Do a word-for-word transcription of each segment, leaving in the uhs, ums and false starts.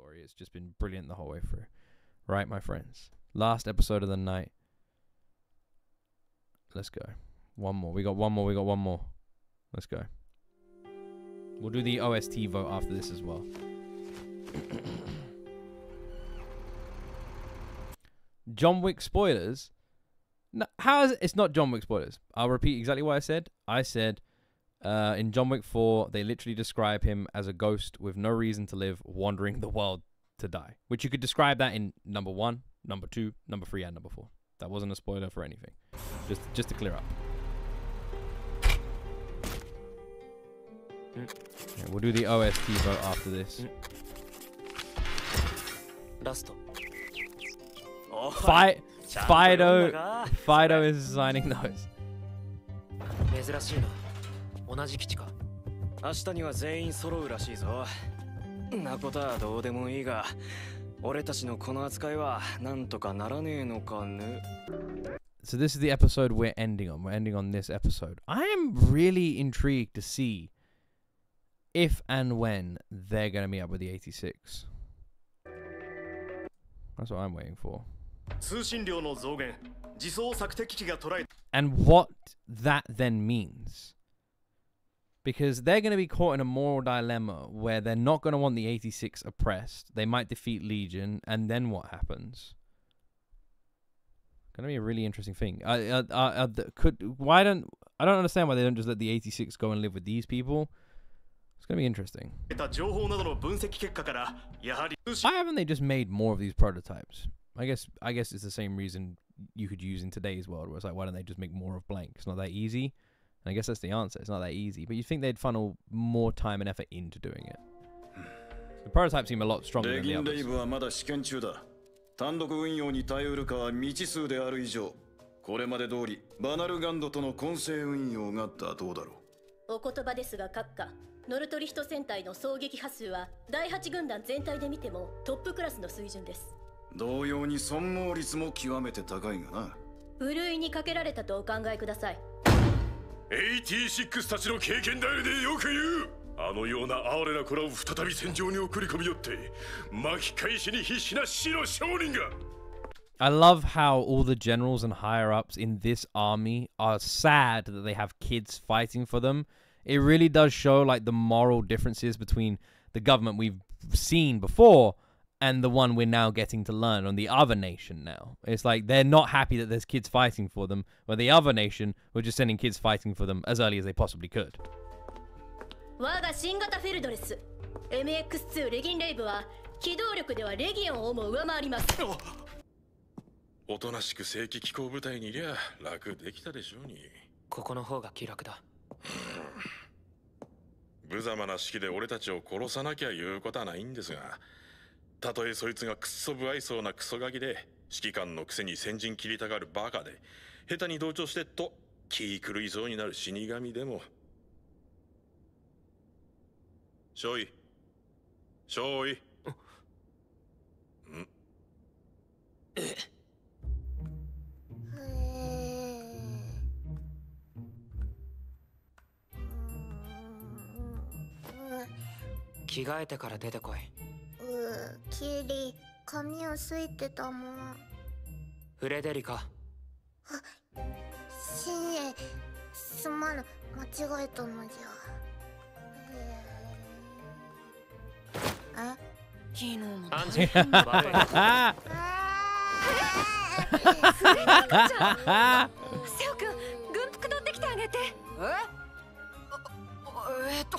story. It's just been brilliant the whole way through. Right, my friends? Last episode of the night. Let's go. One more. We got one more. We got one more. Let's go. We'll do the O S T vote after this as well. John Wick spoilers? No, how is it? It's not John Wick spoilers. I'll repeat exactly what I said. I said uh, in John Wick four, they literally describe him as a ghost with no reason to live, wandering the world to die. Which you could describe that in number one, number two, number three, and number four. That wasn't a spoiler for anything. Just, just to clear up. Mm. Yeah, we'll do the O S T vote after this. Last. Fi Fido, Fido is signing those. 珍しいな。同じ基地か。明日には全員揃うらしいぞ。なことはどうでもいいが、俺たちのこの扱いはなんとかならねえのかね。 So this is the episode we're ending on. We're ending on this episode. I am really intrigued to see if and when they're going to meet up with the eighty-six. That's what I'm waiting for. And what that then means. Because they're going to be caught in a moral dilemma where they're not going to want the eighty-six oppressed. They might defeat Legion, and then what happens? Going to be a really interesting thing. Uh, uh, uh, uh, could why don't I don't understand why they don't just let the eighty-six go and live with these people. It's going to be interesting. Why haven't they just made more of these prototypes? I guess I guess it's the same reason you could use in today's world, where it's like, why don't they just make more of blank? It's not that easy. And I guess that's the answer. It's not that easy. But you'd think they'd funnel more time and effort into doing it. The prototypes seem a lot stronger than the others. 単独運用に頼るかは未知数である以上、これまで通りバナルガンドとの混成運用が妥当だろう。 お言葉ですが閣下、ノルトリヒト戦隊の狙撃波数はだいはち軍団全体で見てもトップクラスの水準です。 同様に損耗率も極めて高いがな。 ふるいにかけられたとお考えください。 エイティーシックスたちの経験談でよく言う。あのような哀れな子らを再び戦場に送り込みよって巻き返しに必死な死の商人が。 I love how all the generals and higher-ups in this army are sad that they have kids fighting for them. It really does show like the moral differences between the government we've seen before and the one we're now getting to learn on the other nation now. It's like they're not happy that there's kids fighting for them, but the other nation were just sending kids fighting for them as early as they possibly could. 我が新型フェルドレス エムエックスツー レギンレイブは機動力ではレギオンをも上回ります。 おとなしく正規機構部隊にいりゃ楽できたでしょうに。 ここの方が気楽だ。 無様な式で俺たちを殺さなきゃ言うことはないんですが、たとえそいつがくっそ不愛想なクソガキで指揮官のくせに先陣切りたがるバカで下手に同調してっと気狂いそうになる死神でも。少尉、少尉。ん？ え。 着替えてから出てこい。 う、キリ、髪をすいてたもん。 フレデリカ。 新栄、すまぬ、間違えたのじゃ。え？昨日も。 アンジ。 フレデリカちゃん。セオ君、軍服取ってきてあげて。え？えっと。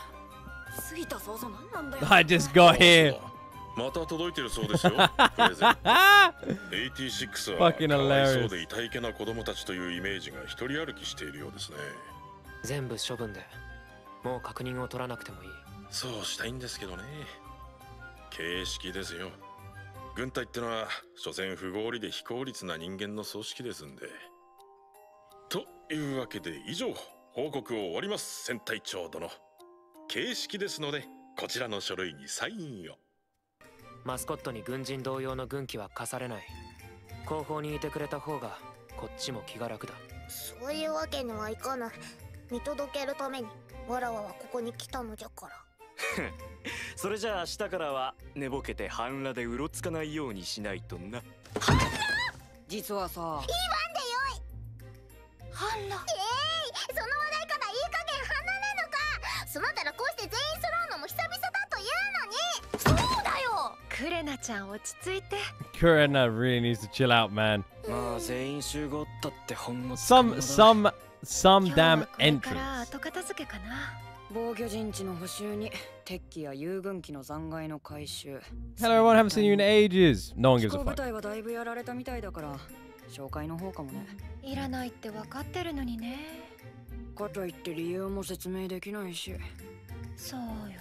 I just got here. また届いてるそうですよ。プレゼント。エイティーシックス はかわいそうでいたいけな子供たちというイメージが一人歩きしているようですね。 全部処分で、もう確認を取らなくてもいい。 そうしたいんですけどね。形式ですよ。軍隊ってのは所詮不合理で非効率な人間の組織ですんで。というわけで以上報告を終わります、戦隊長殿。形式ですのでこちらの書類にサインを。 マスコットに軍人同様の軍旗は課されない。後方にいてくれた方がこっちも気が楽だ。 そういうわけにはいかない。見届けるためにわらわはここに来たのじゃから。 それじゃあ明日からは寝ぼけて半裸でうろつかないようにしないとな。 実はさ、 言わんでよい。 ハンナ。 えい、その話題からいい加減離れぬか。そなたらこうして全員揃うのも久々だというのに。そうだよ。 クレナちゃん落ち着いて。 Kurena really needs to chill out, man. まあ全員集合ったってほんの Some, some, some 今日 damn はこれから entrance. 後片付けかな。防御陣地の補修に鉄器や遊軍機の残骸の回収。 Hello, everyone. Haven't seen you in ages. No one 飛 gives a 行部 fuck. 隊はだいぶやられたみたいだから紹介の方かもね。いらないって分かってるのにね。かといって理由も説明できないし。そうよね。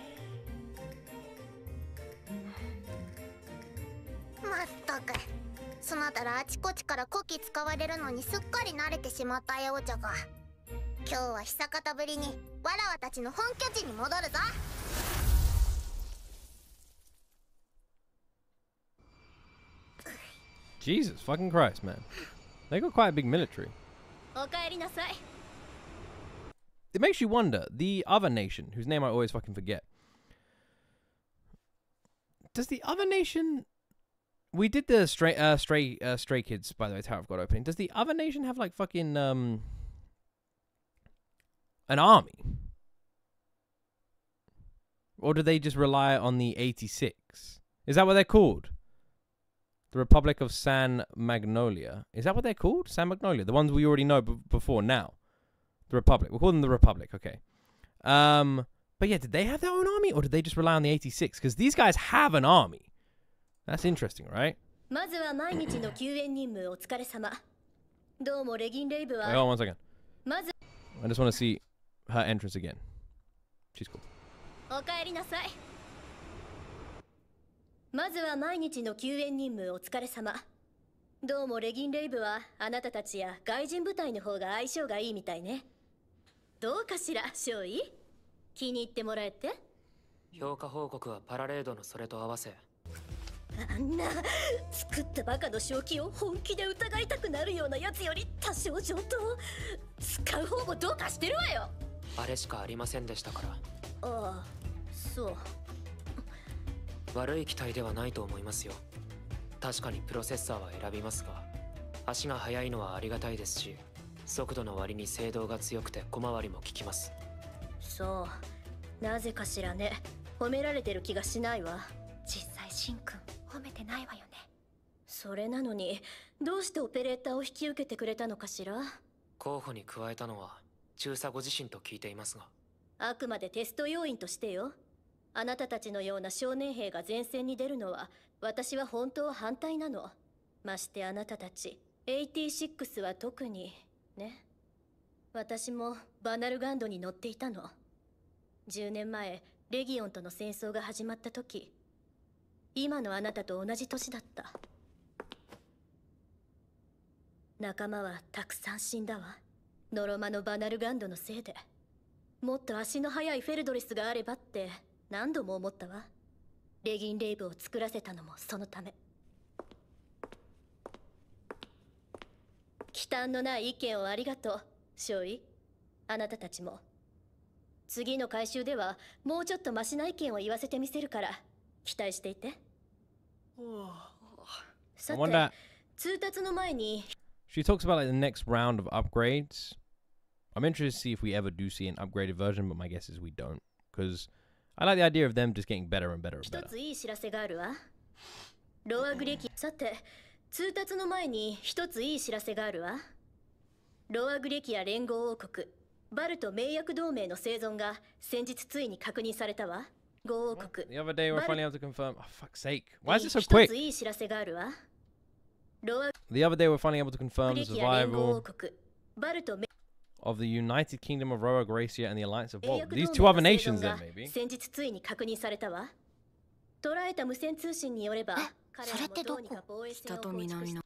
まったく、そなたらあちこちから古希使われるのにすっかり慣れてしまったようじゃが、今日は久方ぶりにわらわたちの本拠地に戻るぞ。 Jesus fucking Christ, man. They got quite a big military. おかえりなさい。 It makes you wonder, the other nation, whose name I always fucking forget. Does the other nation... We did the stray, uh, stray, uh, stray kids, by the way, Tower of God opening. Does the other nation have, like, fucking, um... an army? Or do they just rely on the eighty-six? Is that what they're called? The Republic of San Magnolia. Is that what they're called? San Magnolia. The ones we already know b before now. The Republic. We'll call them the Republic. Okay. Um, but yeah, did they have their own army? Or did they just rely on the eighty-six? Because these guys have an army. That's interesting, right? まずは毎日の救援任務お疲れ様。どうもレギンレイブ Wait, は hold on one second. まず I just want to see her entrance again. She's cool. おかえりなさい。まずは毎日の救援任務お疲れ様。どうもレギンレイブはあなたたちや外人部隊の方が相性がいいみたいね。どうかしら、少尉？気に入ってもらえて？ 評価報告はパラレードのそれと合わせ。 あんな作ったバカの正気を本気で疑いたくなるようなやつより多少上等。使う方もどうかしてるわよ。 あれしかありませんでしたから。 ああ、そう。 悪い機体ではないと思いますよ。確かにプロセッサーは選びますが、足が速いのはありがたいですし、速度の割に精度が強くて小回りも効きます。 そう、なぜかしらね。褒められてる気がしないわ。 実際シンくん褒めてないわよね。 それなのにどうしてオペレーターを引き受けてくれたのかしら。 候補に加えたのは中佐ご自身と聞いていますが。 あくまでテスト要員としてよ。あなたたちのような少年兵が前線に出るのは私は本当は反対なの。ましてあなたたちはちじゅうろくは特にね。私もバナルガンドに乗っていたの。じゅうねんまえレギオンとの戦争が始まった時、今のあなたと同じ年だった。仲間はたくさん死んだわ。ノロマのバナルガンドのせいで。もっと足の速いフェルドレスがあればって何度も思ったわ。レギンレイブを作らせたのもそのため。忌憚のない意見をありがとう、少尉。あなたたちも。次の回収ではもうちょっとマシな意見を言わせてみせるから期待していて。さ I て、 wonder. 通達の前に She talks about like the next round of upgrades. I'm interested to see if we ever do see an upgraded version, but my guess is we don't. Because I like the idea of them just getting better and better and 一 better. ついい知らせがあるわ。ロアグレキ、さて、通達の前に一ついい知らせがあるわ。ロアグレキア連合王国、バルト盟約同盟の生存が先日ついに確認されたわ。合王国。 The other day we were But- finally able to confirm. Oh, fuck's sake. Why is it so 一 quick? ついい知らせがあるわ。ロアグ The other day we were finally able to confirm レ the キア連合王 survival 国、バルト盟 of the United Kingdom of Roa Gracia and the Alliance of 契 Volt. 約 These 同 two 盟 other の生 nations 存 then, が maybe. 先日ついに確認されたわ。捉えた無線通信によれば、彼らもどうにか防衛線を北と構築し南の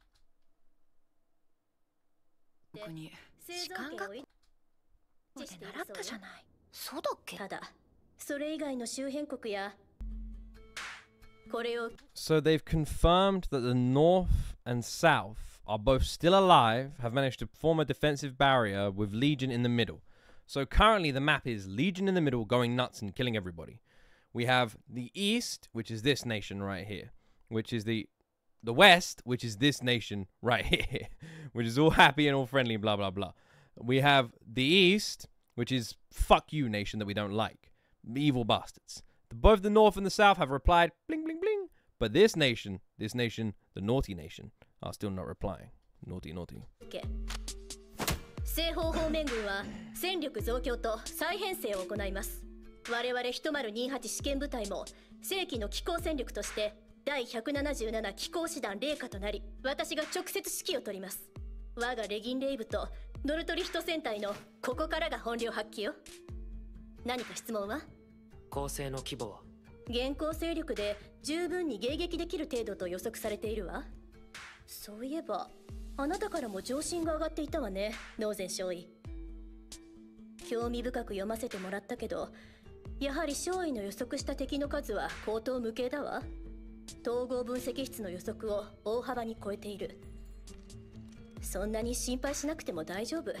国。 生存士官学権を維校で持している習ったじそうよ。 ゃない。そうだっけ。 ただ、それ以外の周辺国やこれを So they've confirmed that the North and South are both still alive, have managed to form a defensive barrier with Legion in the middle. So currently the map is Legion in the middle going nuts and killing everybody. We have the East, which is this nation right here, which is the the West, which is this nation right here, which is all happy and all friendly, blah, blah, blah. We have the East, which is fuck you nation that we don't like. Evil bastards. Both the North and the South have replied, bling, bling, bling. But this nation, this nation, the naughty nation, are still not replying. Naughty, naughty. Okay. 西方方面軍は戦力増強と再編成を行います。我々ひとまるにじゅうはち試験部隊も正規の機構戦力として第ひゃくななじゅうなな機構師団霊下となり、私が直接指揮を執ります。我がレギンレイブとノルトリヒト戦隊のここからが本領発揮よ。何か質問は？ 構成の規模は？ 現行勢力で十分に迎撃できる程度と予測されているわ。そういえばあなたからも上心が上がっていたわね、ノーゼン少尉。興味深く読ませてもらったけど、やはり少尉の予測した敵の数は口頭無形だわ。統合分析室の予測を大幅に超えている。そんなに心配しなくても大丈夫。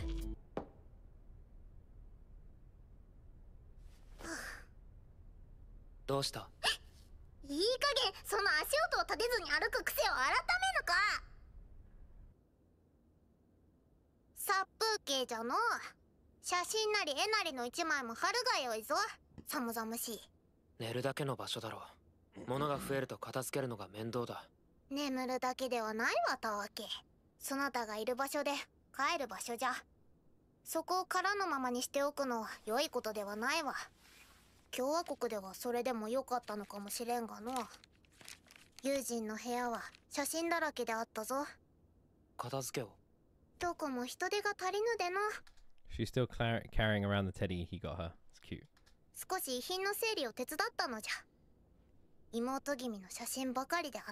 どうした？ いい加減その足音を立てずに歩く癖を改めぬか。殺風景じゃの。写真なり絵なりの一枚も貼るがよいぞ。寒々しい。 寝るだけの場所だろう。物が増えると片付けるのが面倒だ。 眠るだけではないわたわけ。そなたがいる場所で帰る場所じゃ。そこを空のままにしておくのは良いことではないわ。共和国ではそれでも良かったのかもしれんがの。友人の部屋は写真だらけであったぞ。 片付けを。 どこも人手が足りぬでの。 She's still carrying around the teddy he got her. It's cute. 少し遺品の整理を手伝ったのじゃ。妹君の写真ばかりであった。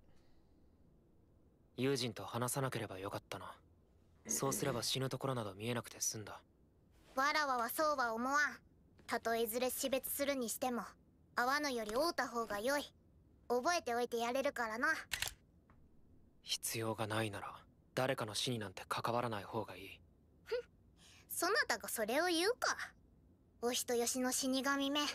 友人と話さなければよかったな。そうすれば死ぬところなど見えなくて済んだ。 わらわはそうは思わん。たとえいずれ死別するにしても会わぬより会うた方が良い。覚えておいてやれるからな。 必要がないなら誰かの死になんて関わらない方がいい。 ふん、そなたがそれを言うか。お人よしの死神め。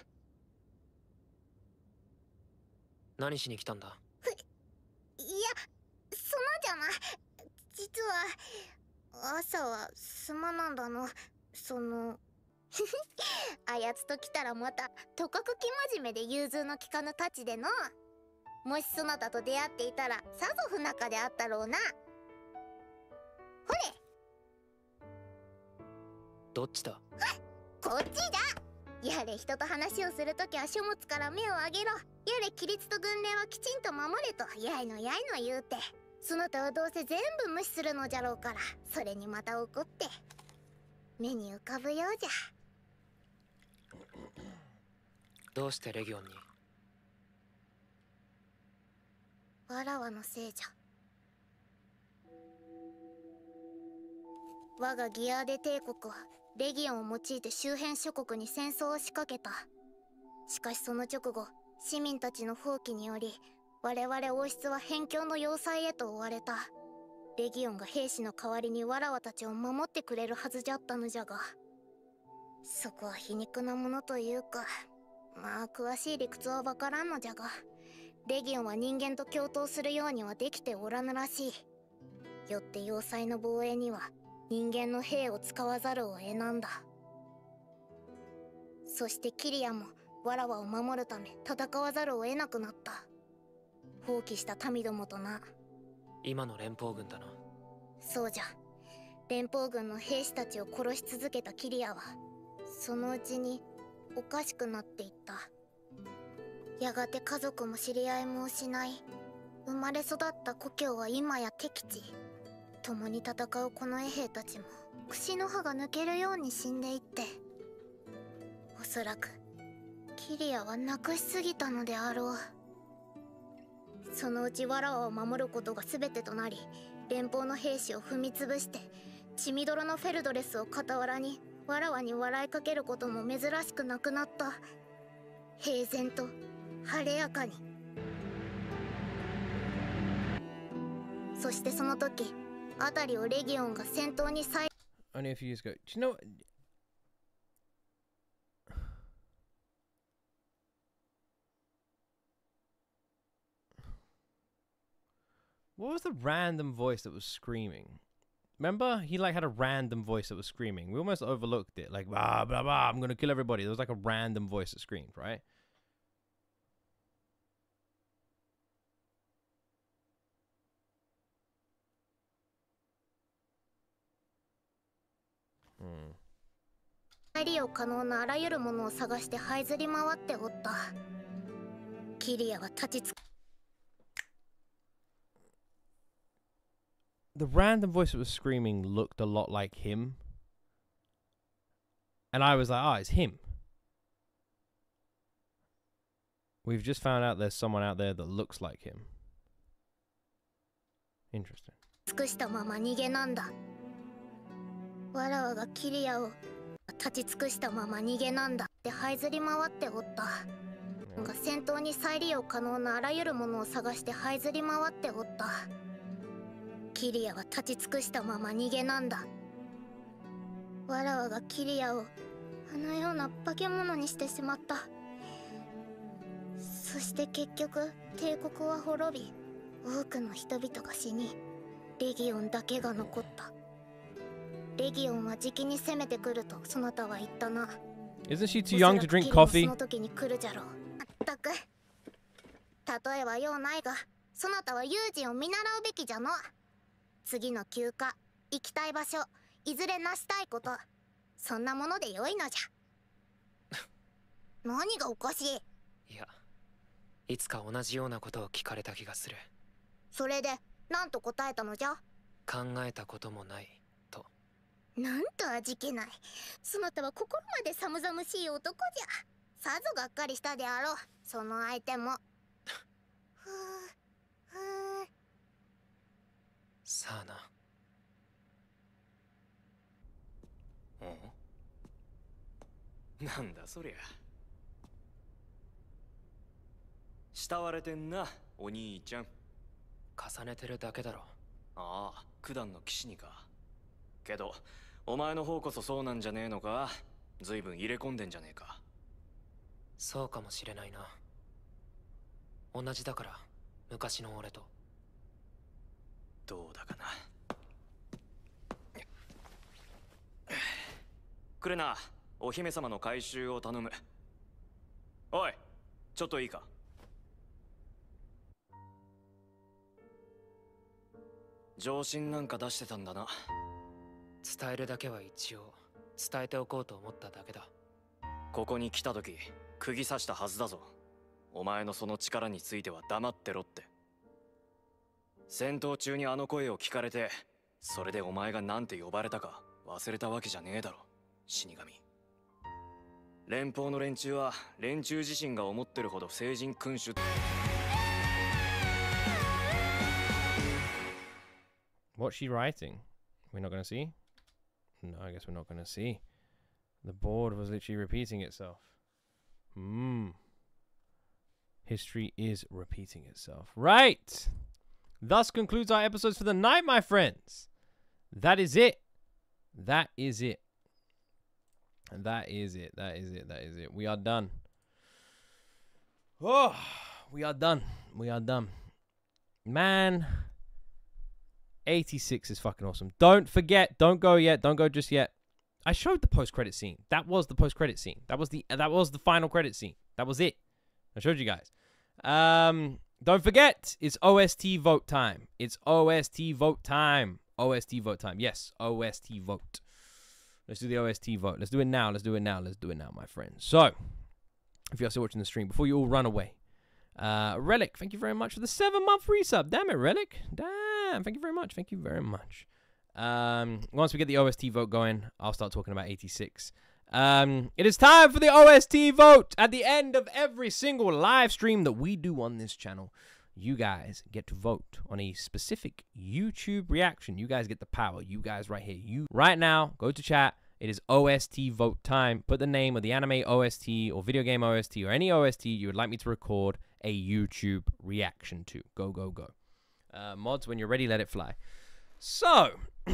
何しに来たんだ？ ふいや、そのじゃな。実は朝はすまなんだの。そのあやつと来たらまたとかく生真面目で融通の利かぬたちでの。もしそなたと出会っていたらさぞ不仲であったろうな。ほれ。 どっちだ？ こっちだ。やれ人と話をするときは書物から目を上げろ。やれ規律と軍令はきちんと守れとやいのやいの言うて。そなたはどうせ全部無視するのじゃろうから、それにまた怒って目に浮かぶようじゃ。 どうしてレギオンに？ わらわのせいじゃ。我がギアーデ帝国はレギオンを用いて周辺諸国に戦争を仕掛けた。しかしその直後、市民たちの放棄により我々王室は辺境の要塞へと追われた。レギオンが兵士の代わりにわらわたちを守ってくれるはずじゃったのじゃが、そこは皮肉なものというか、まあ詳しい理屈はわからんのじゃが、レギオンは人間と共闘するようにはできておらぬらしい。よって要塞の防衛には人間の兵を使わざるを得なんだ。そしてキリアもわらわを守るため戦わざるを得なくなった。放棄した民どもとな。 今の連邦軍だな。 そうじゃ。連邦軍の兵士たちを殺し続けたキリアはそのうちにおかしくなっていった。やがて家族も知り合いも失い、生まれ育った故郷は今や敵地。共に戦うこの衛兵たちも櫛の歯が抜けるように死んでいって、おそらくキリアはなくしすぎたのであろう。そのうちわらわを守ることが全てとなり、連邦の兵士を踏み潰して血みどろのフェルドレスを傍らにわらわに笑いかけることも珍しくなくなった。平然と晴れやかに。そしてその時、辺りをレギオンが戦闘に再 Only a few years ago. Do you know? What was the random voice that was screaming? Remember? He like had a random voice that was screaming. We almost overlooked it. Like, blah, blah, blah, I'm going to kill everybody. There was like a random voice that screamed, right? Hmm. 再利用可能なあらゆるものを探して這いずり回っておった。キリアは立ちつく。 The random voice that was screaming looked a lot like him. And I was like, oh, it's him. We've just found out there's someone out there that looks like him. Interesting. 尽くしたまま逃げなんだ。わらわがキリアを立ち尽くしたまま逃げなんだって這いずり回っておった。が戦闘に再利用可能なあらゆるものを探して這いずり回っておった。キリアは立ち尽くしたまま逃げなんだ。わらわがキリアをあのような化け物にしてしまった。そして結局帝国は滅び、多くの人々が死に、レギオンだけが残った。レギオンはじきに攻めてくるとそなたは言ったな。 Isn't she too young to drink coffee? その時に来るじゃろう。まったく。例えはようないが、そなたは友人を見習うべきじゃの。次の休暇、行きたい場所、いずれ成したいこと、そんなものでよいのじゃ。何がおかしい？ いや、いつか同じようなことを聞かれた気がする。 それで何と答えたのじゃ？ 考えたこともないと。 なんと味気ない。そなたは心まで寒々しい男じゃ。さぞがっかりしたであろう、その相手も。ふうふう。 さあな。 ん？なんだそりゃ。慕われてんな、お兄ちゃん。 重ねてるだけだろ。 ああ、九段の騎士にか。けど、お前の方こそそうなんじゃねえのか。ずいぶん入れ込んでんじゃねえか。 そうかもしれないな。同じだから、昔の俺と。 どうだかな。クレナ、お姫様の回収を頼む。おい、ちょっといいか。上申なんか出してたんだな。 伝えるだけは一応伝えておこうと思っただけだ。 ここに来た時釘刺したはずだぞ。お前のその力については黙ってろって。戦闘中にあの声を聞かれて、それでお前がなんて呼ばれたか忘れたわけじゃねえだろ、死神。連邦の連中は連中自身が思ってるほど聖人君主。 What's she writing? We're not gonna see? No, I guess we're not gonna see. The board was literally repeating itself. Hmm. History is repeating itself. Right! Thus concludes our episodes for the night, my friends. That is it. That is it. That is it. That is it. That is it. We are done. Oh, we are done. We are done. Man. eighty-six is fucking awesome. Don't forget. Don't go yet. Don't go just yet. I showed the post-credit scene. That was the post-credit scene. That was the that was the final credit scene. That was it. I showed you guys. Um, don't forget, it's O S T vote time. It's O S T vote time. O S T vote time. Yes, O S T vote. Let's do the O S T vote. Let's do it now. Let's do it now. Let's do it now, my friends. So, if you're still watching the stream, before you all run away, uh, Relic, thank you very much for the seven-month resub. Damn it, Relic. Damn. Thank you very much. Thank you very much. Um, once we get the O S T vote going, I'll start talking about eighty-six. Um, it is time for the O S T vote. At the end of every single live stream that we do on this channel, you guys get to vote on a specific YouTube reaction. You guys get the power. You guys right here. You right now, go to chat. It is O S T vote time. Put the name of the anime O S T or video game O S T or any O S T you would like me to record a YouTube reaction to. Go, go, go. Uh, mods, when you're ready, let it fly. So,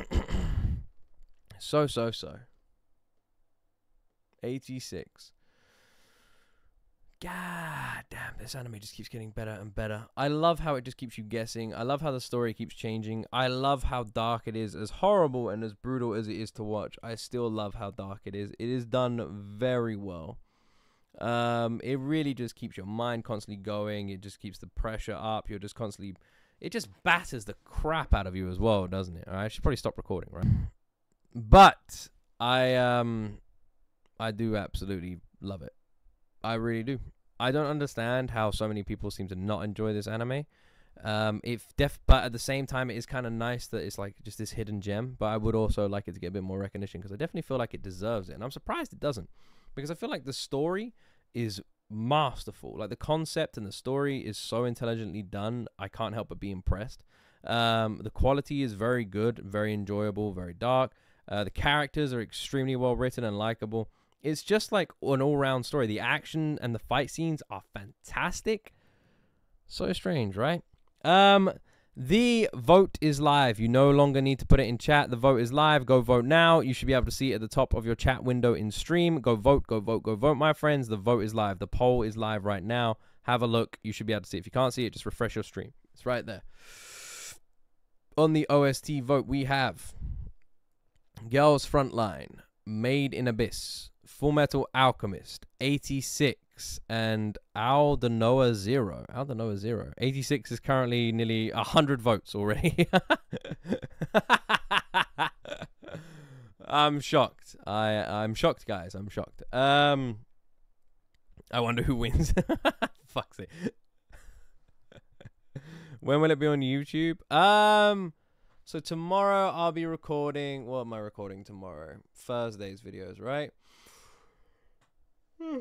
so, so, so. eighty-six. God damn, this anime just keeps getting better and better. I love how it just keeps you guessing. I love how the story keeps changing. I love how dark it is. As horrible and as brutal as it is to watch, I still love how dark it is. It is done very well. Um, it really just keeps your mind constantly going. It just keeps the pressure up. You're just constantly... It just batters the crap out of you as well, doesn't it? All right, I should probably stop recording, right? But I um, I do absolutely love it. I really do. I don't understand how so many people seem to not enjoy this anime. Um, if def, but at the same time, it is kind of nice that it's like just this hidden gem. But I would also like it to get a bit more recognition because I definitely feel like it deserves it, and I'm surprised it doesn't, because I feel like the story is masterful. Like the concept and the story is so intelligently done. I can't help but be impressed. Um, the quality is very good, very enjoyable, very dark. Uh, the characters are extremely well written and likable. It's just like an all-round story. The action and the fight scenes are fantastic. So strange, right? Um, the vote is live. You no longer need to put it in chat. The vote is live. Go vote now. You should be able to see it at the top of your chat window in stream. Go vote, go vote, go vote, my friends. The vote is live. The poll is live right now. Have a look. You should be able to see it. If you can't see it, just refresh your stream. It's right there. On the O S T vote, we have Girls Frontline, Made in Abyss, Full Metal Alchemist, eighty-six, and Aldanoa Zero. Aldanoa Zero. eighty-six is currently nearly one hundred votes already. I'm shocked. I, I'm shocked, guys. I'm shocked. Um, I wonder who wins. Fuck's sake. When will it be on YouTube? Um, so tomorrow I'll be recording. What am I recording tomorrow? Thursday's videos, right? Hmm.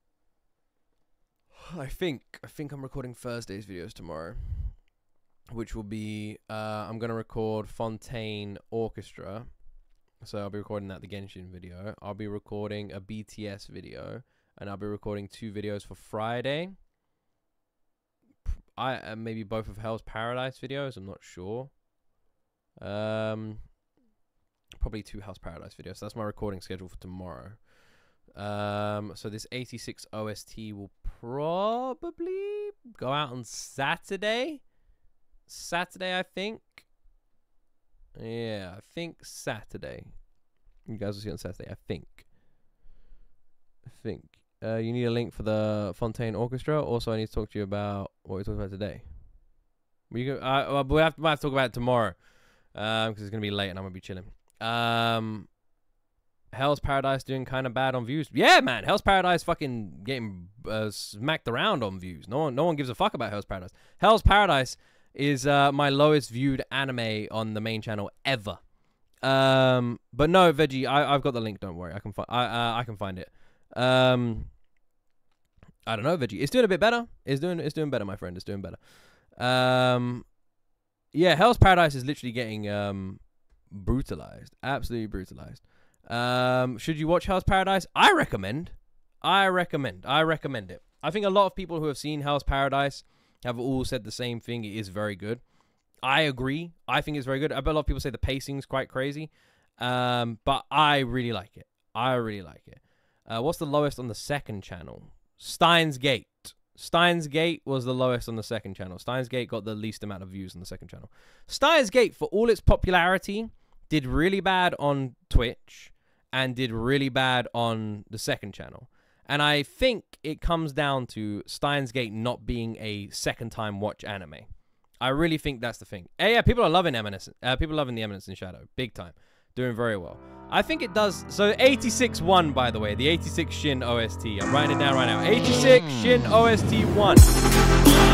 I think I think I'm recording Thursday's videos tomorrow, which will be uh, I'm gonna record Fontaine Orchestra, so I'll be recording that, the Genshin video. I'll be recording a B T S video, and I'll be recording two videos for Friday. I uh, maybe both of Hell's Paradise videos. I'm not sure. Um, probably two Hell's Paradise videos. So that's my recording schedule for tomorrow. Um, so this eighty-six O S T will probably go out on Saturday. Saturday, I think. Yeah, I think Saturday. You guys will see it on Saturday, I think. I think. Uh, you need a link for the Fontaine Orchestra. Also, I need to talk to you about what we talked about today. We go. Uh, well, we have to, we'll have to talk about it tomorrow, um, because it's gonna be late and I'm gonna be chilling. Um, Hell's Paradise doing kind of bad on views. Yeah, man, Hell's Paradise fucking getting uh, smacked around on views. No one, no one gives a fuck about Hell's Paradise. Hell's Paradise is uh, my lowest viewed anime on the main channel ever. Um, but no, Veggie, I, I've got the link. Don't worry, I can find. I uh, I can find it. Um, I don't know, Veggie. It's doing a bit better. It's doing. It's doing better, my friend. It's doing better. Um, yeah, Hell's Paradise is literally getting um brutalized. Absolutely brutalized. Um, should you watch Hell's Paradise? I recommend. I recommend. I recommend it. I think a lot of people who have seen Hell's Paradise have all said the same thing. It is very good. I agree. I think it's very good. I bet a lot of people say the pacing is quite crazy. Um, but I really like it. I really like it. Uh, what's the lowest on the second channel? Steins Gate. Steins Gate was the lowest on the second channel. Steins Gate got the least amount of views on the second channel. Steins Gate, for all its popularity, did really bad on Twitch and did really bad on the second channel. And I think it comes down to Steins Gate not being a second time watch anime. I really think that's the thing. Uh, yeah, people are loving Eminence. Uh, people are loving the Eminence in Shadow. Big time. Doing very well. I think it does. So eighty-six won, by the way. The eighty-six Shin O S T. I'm writing it down right now. eighty-six Shin O S T one.